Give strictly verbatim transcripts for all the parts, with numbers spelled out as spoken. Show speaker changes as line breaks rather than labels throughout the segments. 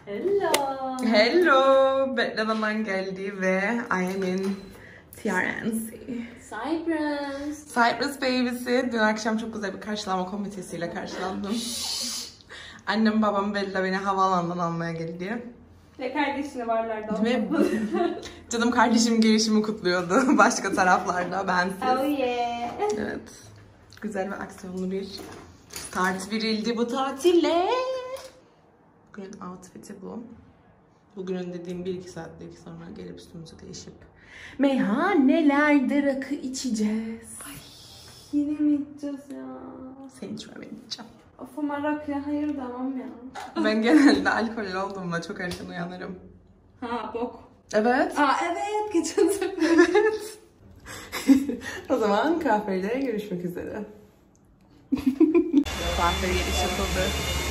Hello.
Hello. Beklenen geldi ve Aya'nın T R N C.
Cyprus.
Cyprus baby'si. Dün akşam çok güzel bir karşılama komitesiyle karşılandım. Annem babam Bella beni havaalanından almaya geldi.
Ve kardeşini varlardı.
Ve canım kardeşim girişimi kutluyordu başka taraflarda bensiz.
Oh yeah.
Evet. Güzel ve aksiyonlu bir start verildi bu tatille. Bugün outfit'i bu. Bugünün dediğim bir iki saatlik sonra gelip üstümüzü değişip meyhanelerde rakı içeceğiz.
Ay, yine mi içeceğiz ya?
Seni içmem, ben içeceğim.
Of ama rakıya hayır demem ya.
Ben genelde alkollü olduğumda çok erken uyanırım.
Ha bok.
Evet.
Aa evet geçen sefer.
Evet. O zaman kahvede görüşmek üzere. Kahve giriş yapıldı.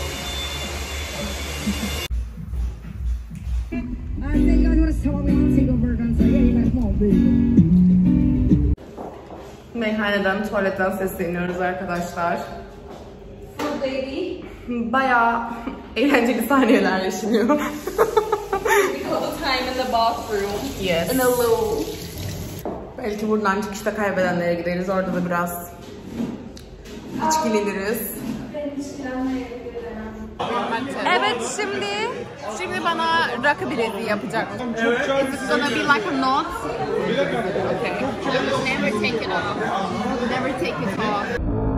Meyhaneden, tuvaletten sesleniyoruz arkadaşlar.
Food lady.
Bayağı eğlenceli saniyeler yaşanıyor.
We call the time in the bathroom.
Yes.
In a loo.
Belki buradan çıkışta kaybedenlere gideriz. Orada da biraz içkileniriz.
Ben içkilenmeye giderim.
Evet şimdi şimdi bana rakı bileziği yapacak.
Evet.
It's gonna be like a knot. Okay. Never take it off. Never take it off.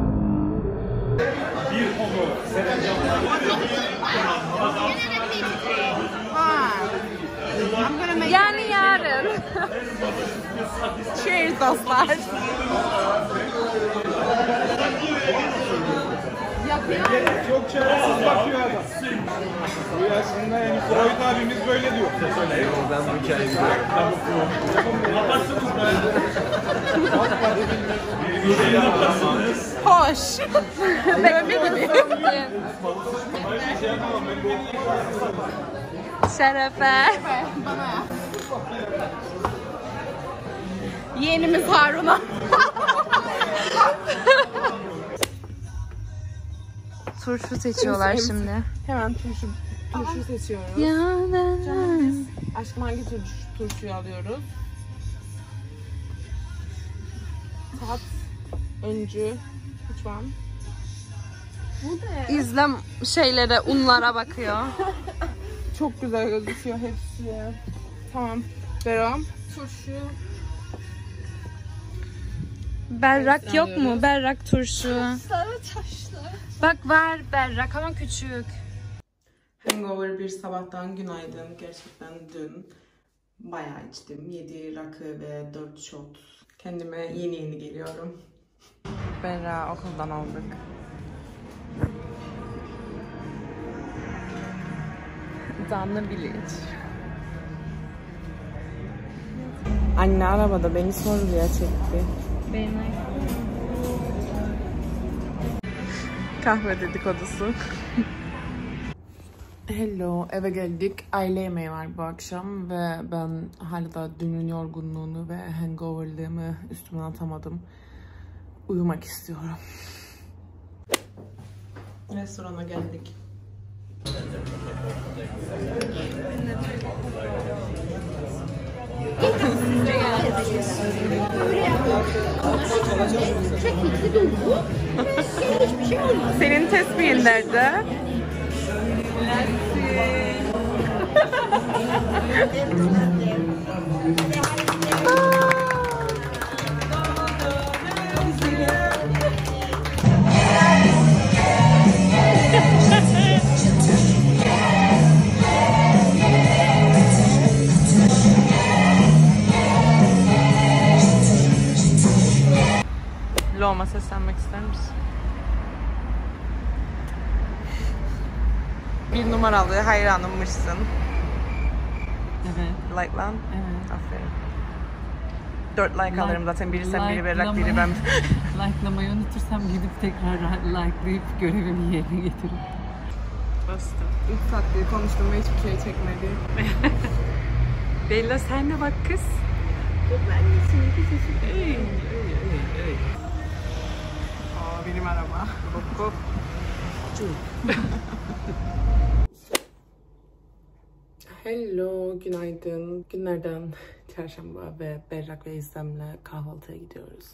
Bir konu.
Ha. I'm gonna make
Yani yarın. Cheers dostlar.
yapıyor.
Çok çaresiz bakıyor adam. Bu yaşında yani Freud abimiz böyle diyor. Ben bu hikayeyi biliyorum.
Hoş. Bebe gibi. Şerefe.
Bana.
Yeğenimiz Harun'a.
Turşu seçiyorlar şimdi.
Hemen turşu, turşu seçiyoruz.
Ya
Aşkım hangi turşu, turşuyu alıyoruz? Tat, öncü, which one?
İzlem şeylere, unlara bakıyor.
Çok güzel gözüküyor hepsi. Tamam. Beram.
Turşu.
Berrak yok mu? Berrak turşu.
Sarı taşlı.
Bak var berrak ama küçük.
Hangover bir sabahtan günaydın. Gerçekten dün bayağı içtim. yedi rakı ve dört shot. Kendime yeni yeni geliyorum. Berra okuldan aldık. Danlı bilinç. Anne arabada beni sorguya çekti.
Beğenay.
Kahve dedikodusu. Hello, eve geldik. Aile yemeği var bu akşam ve ben hala dünün yorgunluğunu ve hangoverlığımı üstüme atamadım. Uyumak istiyorum. Restorana geldik. Senin tespihin nerede? Loma seslenmek ister misin? Bir numaralı hayranımmışsın.
Evet.
Like lan.
Evet.
Aferin. Dört like,
Like-
alırım zaten. Biri sen, biri Berrak, biri ben.
Like'lamayı unutursam gidip tekrar like'layıp görevimi yerine getiririm.
Bastım. İlk tatlıyı konuştum ve hiçbir şey çekmedi. Bella sen de bak kız. Ben de seni teşekkür ederim. Aa benim araba. Hop hop. Hello, günaydın. Günlerden çarşamba ve Berrak ve İzlem'le kahvaltıya gidiyoruz.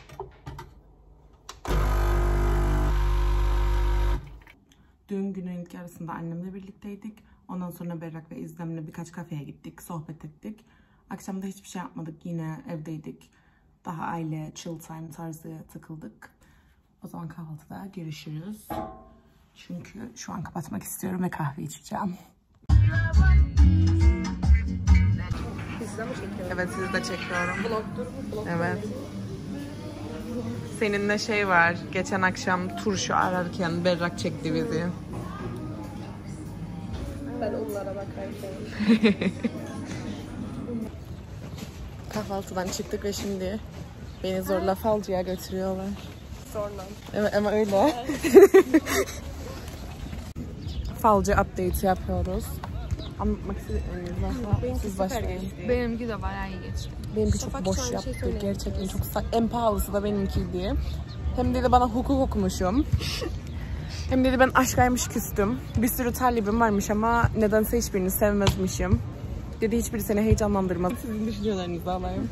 Dün günün ilk yarısında annemle birlikteydik. Ondan sonra Berrak ve İzlem'le birkaç kafeye gittik, sohbet ettik. Akşamda hiçbir şey yapmadık, yine evdeydik. Daha aile, chill time tarzı takıldık. O zaman kahvaltıda görüşürüz. Çünkü şu an kapatmak istiyorum ve kahve içeceğim. Evet, sizi de çekiyorum. Vlogdur bu, vlog. Evet. Seninle şey var, geçen akşam turşu ararken Berrak çekti bizi.
Ben onlara bakarken.
Kahvaltıdan çıktık ve şimdi beni zorla falcıya götürüyorlar.
Zorla.
Evet ama öyle. Falcı update yapıyoruz. Anlatmak istediğiniz varsa siz başlayın.
Benimki de bayağı iyi geçti.
Benimki çok boş yaptı. Şey gerçekten çok sak. En pahalısı da benimkiydi. Hem dedi bana hukuk okumuşum. Hem dedi ben aşkaymış küstüm. Bir sürü talibim varmış ama nedense hiçbirini sevmezmişim. Dedi hiçbiri seni heyecanlandırmaz. Sizin düşüncelerinizi alayım.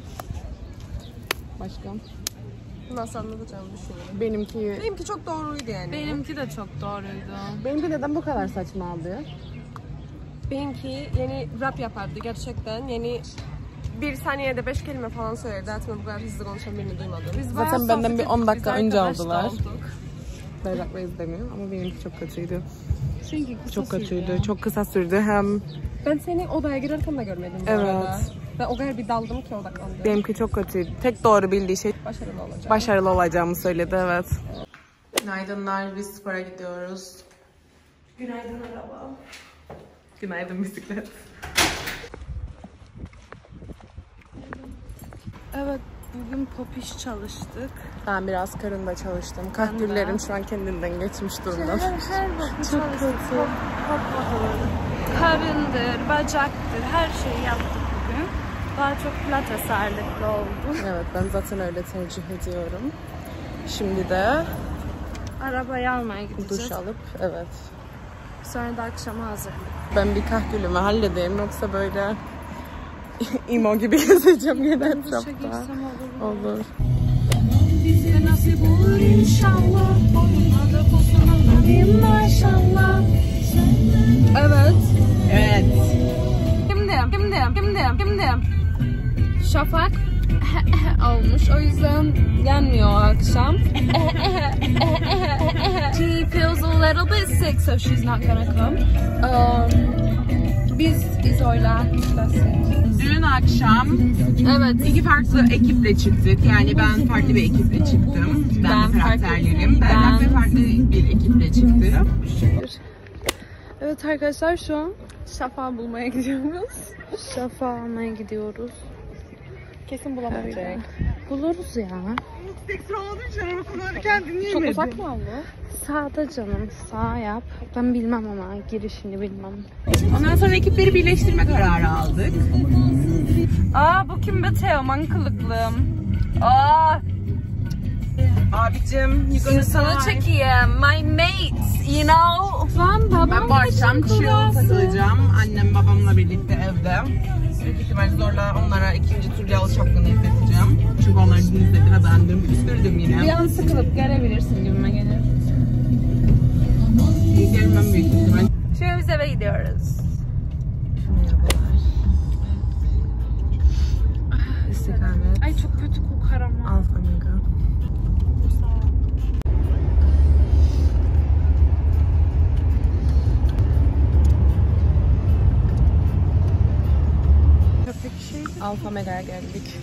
Başka?
Nasıl anlatacağımı düşünüyorum.
Benimki...
Benimki çok doğruydu yani.
Benimki de çok doğruydu.
Benimki neden bu kadar saçma aldı?
Benimki yeni rap yapardı gerçekten. Yeni bir saniyede beş kelime falan söyledi. Hayatımda bu kadar hızlı konuşan birini duymadım. Biz
zaten benden bir on dakika önce aldılar. Berrak ve izlemiyorum ama benimki çok kötüydü.
Çünkü
çok kötüydü. Ya. Çok kısa sürdü hem.
Ben seni odaya girerken de görmedim bu
evet.
arada. Ben o kadar bir daldım ki odaklandım.
Benimki çok kötüydü. Tek doğru bildiği şey
başarılı olacağım.
Başarılı olacağımı söyledi, evet. evet. Günaydınlar, biz spora gidiyoruz.
Günaydın araba.
Günaydın bisiklet.
Evet, bugün popiş çalıştık.
Ben biraz karında çalıştım. Kahtürlerim şu an kendinden geçmiş durumda.
Her, her bakım çalıştık. Pop, pop, karındır, bacaktır, her şeyi yaptık bugün. Daha çok pilates ağırlıklı oldu.
Evet, ben zaten öyle tercih ediyorum. Şimdi de
arabayı almaya gideceğiz.
Duş alıp, evet.
Sonra da akşama hazırlık.
Ben bir kahtürlümü halledeyim yoksa böyle emo gibi gezeceğim yine etrafta. Olur. Olur.
Bize nasip olur inşallah. Boyuna da posuna alayım maşallah. Evet.
Evet.
Kimdim? Kimdim? Kimdim? Kimdim? Şafak olmuş. O yüzden gelmiyor o akşam. She feels a little bit sick, so she's not gonna come. Um, biz İzo'yla
dün akşam
evet.
iki farklı ekiple çıktık. Yani ben farklı bir ekiple çıktım. Ben, ben karakterlerim. Berrak ve farklı bir ekiple çıktı.
Evet arkadaşlar, şu an Şafak'ı bulmaya gidiyoruz. Şafak'ı almaya gidiyoruz.
Kesin bulamayacak.
Buluruz ya.
Çok uzak mı oldu?
Sağda canım, sağ yap. Ben bilmem ama girişini bilmem.
Ondan sonra ekipleri birleştirme kararı aldık.
Aa, bu kim be Teoman kılıklım. Aa.
Abicim,
sana çekeyim. My mates, you know. Lan babam
ben bu akşam chill takılacağım. Annem babamla birlikte evde. Büyük ihtimal zorla onlara ikinci tur yalı çapkını izleteceğim. Çünkü onlar dün izledi ve ben dün küstürdüm yine.
Bir an sıkılıp gelebilirsin gibime gelir.
Gelmem büyük ihtimal.
Şimdi biz eve gidiyoruz.
Merhabalar. İstikamet.
Ay çok kötü kokar ama.
Alfa Mega. Alfa Mega'ya geldik.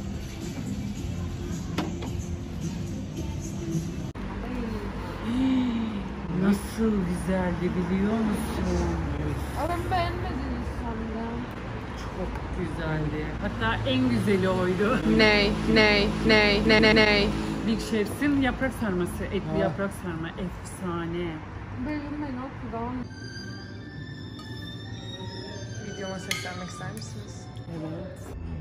Nasıl güzeldi biliyor musun?
Ama beğenmediniz sanırım.
Çok güzeldi. Hatta en güzeli oydu.
Ney, ney, ney, ne ne ney.
Big Chef'sin yaprak sarması, etli yaprak sarma, efsane.
Beğenmeyin okuldan.
Videoma seslenmek ister misiniz?
Evet.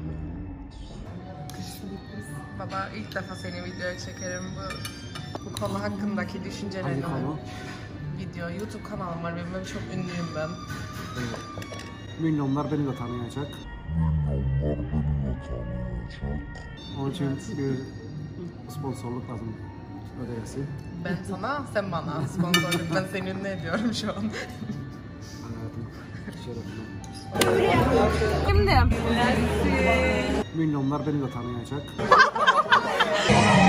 Baba, ilk defa seni videoya çekerim. Bu bu konu hakkındaki düşüncelerini.
Hangi konu?
Video, YouTube kanalım var benim, böyle çok ünlüyüm ben.
Milyonlar beni de tanıyacak. Onun için bir sponsorluk lazım ödeyesi.
Ben sana, sen bana sponsorluk. Ben senin ne diyorum şu an?
Hayatım, şerefine.
Şimdi
Milyonlar beni de tanıyacak.